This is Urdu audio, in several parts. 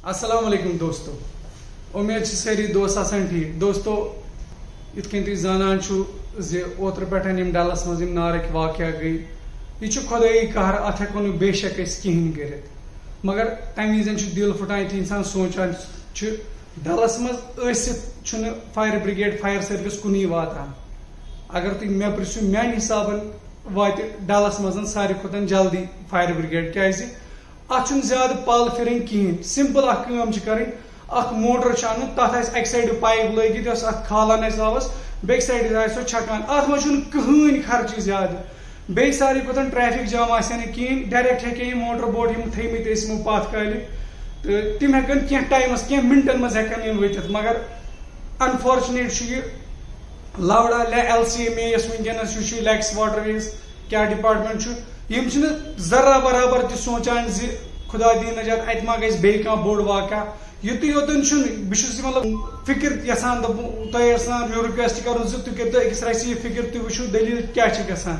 السلام علیکم دوستو امید ساری دوست آسان ٹھیک دوستو ات کن تھی زانان اوتر پہ ڈلس مز نارک واقعہ گئی یہ خدائی قہر ات ہوں بے شک کہین کرت مگر تمہ وز دل پھٹان یہ انسان سوچان ڈلس مز فائر بریگیڈ فائر سروس کنی واتان اگر تھی مے پرسو میان حساب وات ڈلس مز ساری کھوتن جلدی فائر بریگیڈ کیازِ ات زیادہ پل پھرن کہین سمپل اخم اخ موٹر ان تک اکہ سائڈ پائپ لگت ات کھالان آبس بیک سائڈ سو چھکان ات مجھ کہین خرچہ زیادہ بیٚیہِ ساروی کھۄتہٕ ٹریفک جام آسہِ نہٕ کِہیٖنۍ ڈایریکٹ ہیٚکہِ یِم موٹر بوٹ یِم تھٲیمٕتۍ ٲسۍ یِمو پتھ کالہِ تہٕ تِم ہیٚکن کینٛہہ ٹایمس کینٛہہ مِنٹن منٛز ہیٚکن یِم ؤتھِتھ مگر انفارچُنیٹ چھُ یہِ لوڑا ایل سی ایم اے یس ونکیٚنس یہِ چھُ لیکس واٹر ویز کیاہ ڈپارٹمنٹ چھُ یِم چھِنہٕ ذرا برابر تہِ سونچان زِ خدا دی نجات اتہِ ما گژھِ بیٚیہِ کانٛہہ بوٚڑ واقعہ یُتُے یوتن چھُنہٕ بہٕ چھُس مطلب فکر یژھان تۄہہِ یژھان رِکویسٹ کرُن زِ تُہۍ کٔرۍتو أکِس رژھِ یہِ فکر تُہۍ وٕچھِو دٔلیٖل کیاہ چھِ گژھان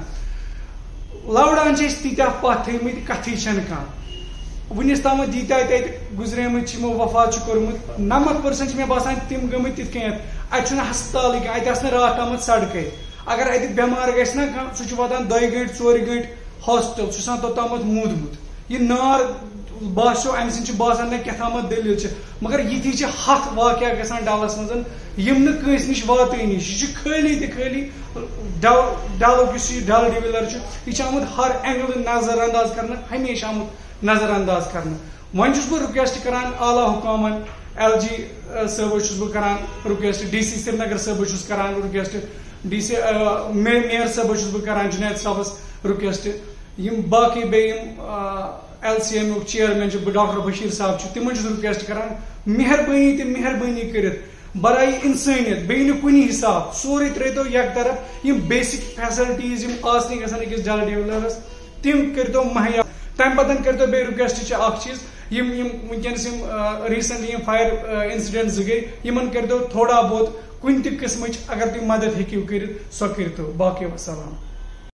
لوڑان تیٖتیاہ پتھ تھٲیمٕتۍ کتھٕے چھنہٕ کانٛہہ ونس تامتھ ییٖتیاہ تتہِ گُزریمٕتۍ یِمو وفات چھُ کوٚرمُت 90% چھِ مےٚ باسان تِم گٔمٕتۍ تِتھ کٔنیتھ اتہِ چھُنہٕ ہسپتالٕے کینٛہہ اتہِ آسہٕ نہٕ راتھ تامتھ سڑکے اگر اتہِ بٮ۪مار گژھِ نا کانٛہہ سُہ چھُ واتان 2 گٲنٛٹہِ 4 گٲنٛٹہِ ہاسپٹل سُہ چھُ آسان توٚتامتھ موٗدمُت یہِ نار باسیو امہِ سۭتۍ چھُ باسان مےٚ کیٛاہ تامتھ دٔلیٖل چھِ مگر یِتھی چھِ ہتھ واقعہ گژھان ڈلس منٛز یِم نہٕ کٲنٛسہِ نِش واتٲنی یہِ چھُ خٲلی تہٕ خٲلی ڈلُک یُس یہِ ڈل ڈِوِلر چھُ یہِ چھُ آمُت ہر اینگلہٕ نظر انداز کرنہٕ ہمیشہ آمُت نظر انداز کرنہٕ وۄنۍ چھُس بہٕ رِکویسٹ کران اعلیٰ حکامن ایل جی صٲبس چھُس بہٕ کران رِکویسٹ ڈی سی سرینگر صٲبس چھُس کران رِکویسٹ ڈی سی میئر صٲبس چھُس بہٕ کران جُنید صٲبس رِکویسٹ یِم باقٕے بیٚیہِ یِم ایل سی ایم یُک چیئرمین چھُ ڈاکٹر بشیٖر صاحب چھُ تِمن چھُس رِکویسٹ کران مہربٲنی تہِ مہربٲنی کٔرِتھ برائے انسٲنیت بیٚیہِ نہٕ کُنہِ حساب سورُے ترٲیتو یک طرف یِم بیسک فیسلٹیٖز یِم آسنہِ گژھن أکِس ڈل ڈِولرس تِم کٔرۍتو مہیا تمہِ پتہٕ کٔرۍتو بیٚیہِ رِکویسٹ چھِ اکھ چیٖز یِم ونکیٚنس یِم ریسنٹلی یِم فایر انسڈنٹ 2 گٔے یِمن کٔرۍتو تھوڑا بہت کُنہِ تہِ قٕسمٕچ اگر تُہۍ مدد ہیٚکِو کٔرِتھ سۄ کٔرۍتو باقٕے وسلام